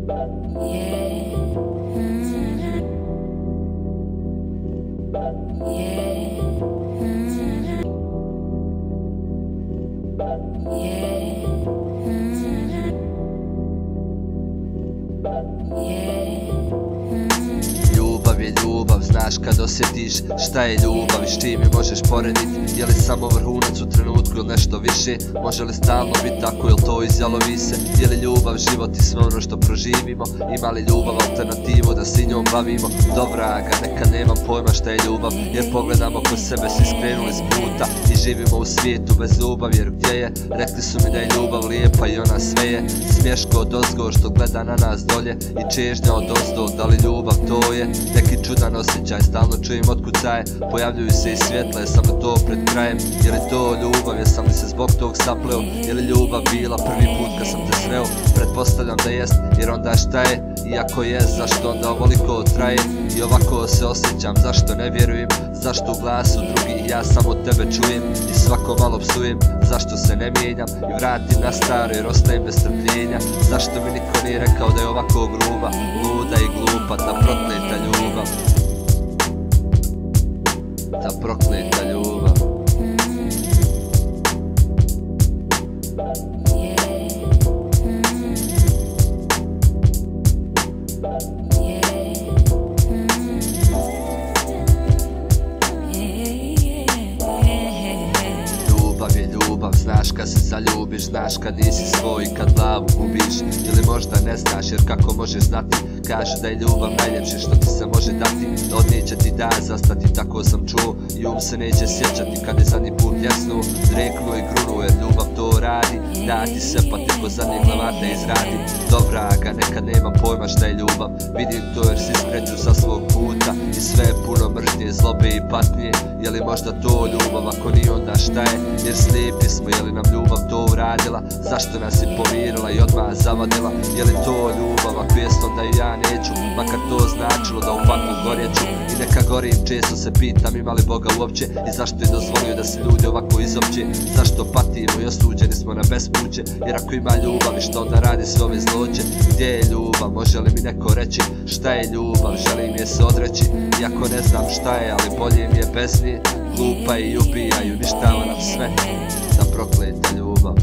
Ljubav je ljubav, znaš kad osjetiš šta je ljubav i s čim je možeš poredit. Je li samo vrhunac u trenutku ili nešto više? Može li stalno biti tako ili to izjalovi se? Je li ljubav život i sve ono što proživimo? Ima li ljubav alternativu da se njom bavimo? Dobraga, neka nemam pojma šta je ljubav, jer pogledamo ko sebe svi skrenuli s puta i živimo u svijetu bez ljubavi, jer gdje je? Rekli su mi da je ljubav lijepa i ona sve je. Smješko od ozgo što gleda na nas dolje i čežnja od ozdo, da li ljubav to je? Neki čudan osjećaj, stalno čujem otkucaje, pojavljuju se i svjetle, samo to pred krajem. Je li to ljubav, jesam li se zbog tog sapleo? Je li ljubav bila prvi put kad sam te sreo? Pretpostavljam da jest, jer onda šta je? Iako jest, zašto onda ovoliko traje? I ovako se osjećam, zašto ne vjerujem? Zašto u glasu drugih ja samo tebe čujem i svako malo psujem? Zašto se ne mijenjam i vratim na staro jer ostajem bez strpljenja? Zašto mi niko nije rekao da je ovako gruba, luda i glupa ta prokleta ljubav? Ta prokleta ljubav. Ljubav je ljubav, znaš kad se zaljubiš, znaš kad nisi svoj, kad glavu gubiš. Ili možda ne znaš, jer kako možeš znati? Kaže da je ljubav najljepše što ti se može dati. Od nje će ti dan zastati, tako sam čuo. I se neće sjećati kad je zadnji put ljesnuo, dreknuo i grunuo, jer ljubav to radi. Da ti se pa te ko zadnje glavate izradi. Dobraga, nekad nemam pojma šta je ljubav. Vidim to jer si skreću sa svog puta i sve je puno mržnje, zlobe i patnje. Je li možda to ljubav, ako nije onda šta je? Jer slijepi smo, je li nam ljubav to uradila? Zašto nas je pomirila i odmah zavadila? Je li to ljubav, ako jest onda i ja neću, makar to značilo da u paklu gorjeću. I neka gorim, često se pitam ima li Boga uopće i zašto je dozvolio da se ljudi ovako izopće? Zašto patimo i osuđeni smo na bespuće? Jer ako ima ljubav i što onda radi sve ove zloće? Gdje je ljubav, može li mi neko reći šta je ljubav? Želim je se odreći, iako ne znam šta je, ali bolje mi je bez nje. Glupa i ubija i uništava nam sve. Ta prokleta ljubav.